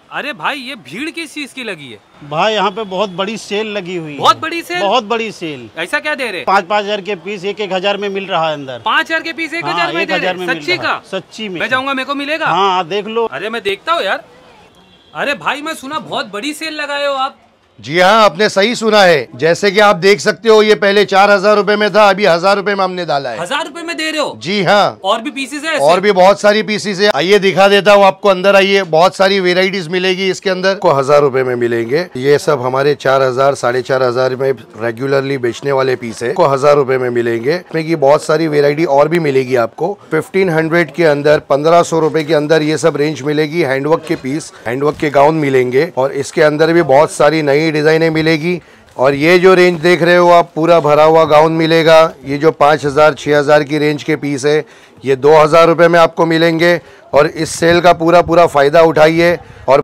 अरे भाई ये भीड़ किस चीज की लगी है? भाई यहाँ पे बहुत बड़ी सेल लगी हुई है। बहुत बड़ी सेल? बहुत बड़ी सेल। ऐसा क्या दे रहे? 5-5 हजार के पीस 1-1 हजार में मिल रहा है अंदर। 5 हजार के पीस 1 हजार में दे रहे? सच्ची का? सच्ची में। मैं जाऊंगा, मेरे को मिलेगा? हाँ देख लो। अरे मैं देखता हूँ यार। अरे भाई मैं सुना बहुत बड़ी सेल लगाए हो आप। जी हाँ, आपने सही सुना है। जैसे कि आप देख सकते हो, ये पहले 4,000 रुपए में था, अभी 1,000 रुपए में हमने डाला है। 1000 रुपए में दे रहे हो? जी हाँ। और भी पीसेस है ऐसे? और भी बहुत सारी पीसेस है। आइए दिखा देता हूँ आपको, अंदर आइए। बहुत सारी वेराइटीज मिलेगी इसके अंदर, को 1,000 रुपए में मिलेंगे। ये सब हमारे 4,000 4,500 में रेगुलरली बेचने वाले पीस है, को 1,000 रुपए में मिलेंगे। इसमें की बहुत सारी वेरायटी और भी मिलेगी आपको। 1500 के अंदर, 1,500 रुपए के अंदर ये सब रेंज मिलेगी। हैंडवर्क के पीस, हैंडवर्क के गाउन मिलेंगे और इसके अंदर भी बहुत सारी नई डिजाइनें मिलेगी। और ये जो रेंज देख रहे हो आप, पूरा भरा हुआ गाउन मिलेगा। ये जो 5,000 6,000 की रेंज के पीस है, ये 2,000 रुपए में आपको मिलेंगे। और इस सेल का पूरा फायदा उठाइए और